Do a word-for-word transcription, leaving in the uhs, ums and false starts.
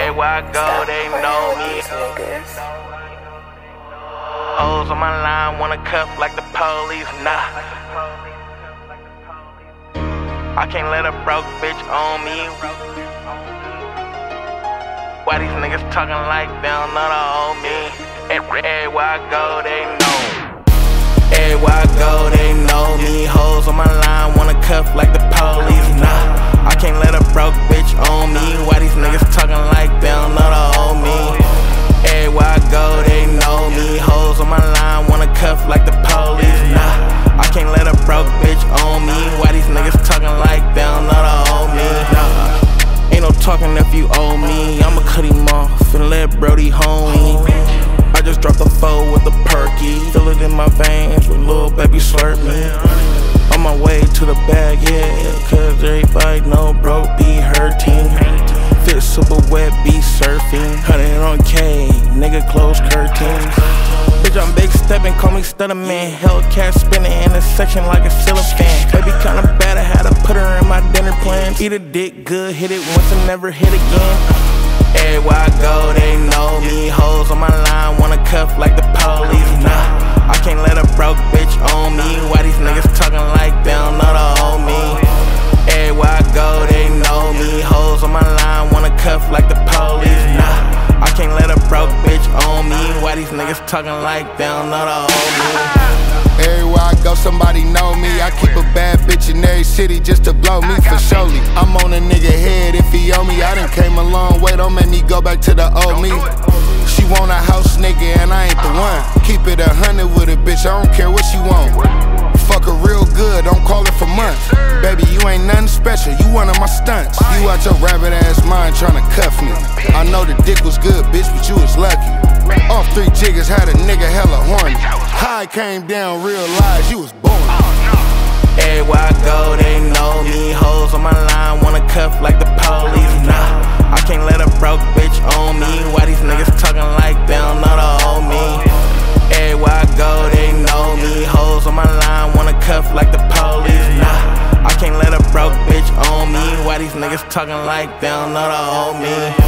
Everywhere I go, they know me. Hoes on my line wanna cuff like the police, nah. I can't let a broke bitch on me. Why these niggas talking like they don't know the old me? Everywhere I go, they know. Everywhere I go, they know me. Hoes on my line wanna cuff like the police, nah. I can't let a broke bitch on me. Why these niggas talking like they don't know the old me? Everywhere I go, they know me. Hoes on my line wanna cuff like the police, nah. I can't let a broke bitch on me. Why these niggas talking like they don't know the old me? Nah. Ain't no talking if you owe me. I'ma cut him off and let Brody home. I just dropped a foe with a perky. Feel it in my veins with little baby slurp me. On my way to the bag, yeah, cause everybody know broke be hurting. Fit super wet, be surfing. Hundred on K, nigga close curtains. Bitch, I'm big steppin', call me stutter man. Hellcat spinning in the section like a cellophane. Baby kinda bad, I had to put her in my dinner plans. Eat a dick good, hit it once and never hit again. Everywhere I go, they know me. Hoes on my line wanna cuff like the police, nah. I can't let a broke bitch on me. Why these niggas talking like they don't know the old me? Everywhere I go, they know me. Hoes on my line wanna cuff like the police, nah. I can't let a broke bitch on me. Why these niggas talking like they don't know the old me? Everywhere I go, somebody know me. I keep a bad bitch in every city just to blow me for surely. I'm on a nigga head if he owe me. I done came a long way, don't make me go back to the old me. She want a house nigga and I ain't the one. Keep it a hundred with a bitch, I don't care what she want. Fuck her real good, don't call her for months. Baby, you ain't nothing special, you one of my stunts. You out your rabbit ass mind tryna cuff me. I know the dick was good, bitch, but you was lucky. Off three jiggers had a nigga hella horny. High came down, realized you was born. Everywhere I go, they know me. Hoes on my line wanna cuff like the police, nah. I can't let a broke bitch on me. Why these niggas talking like they don't know the old me? Everywhere I go, they know me. Hoes on my line wanna cuff like the police, nah. I can't let a broke bitch on me. Why these niggas talking like they don't know the old me?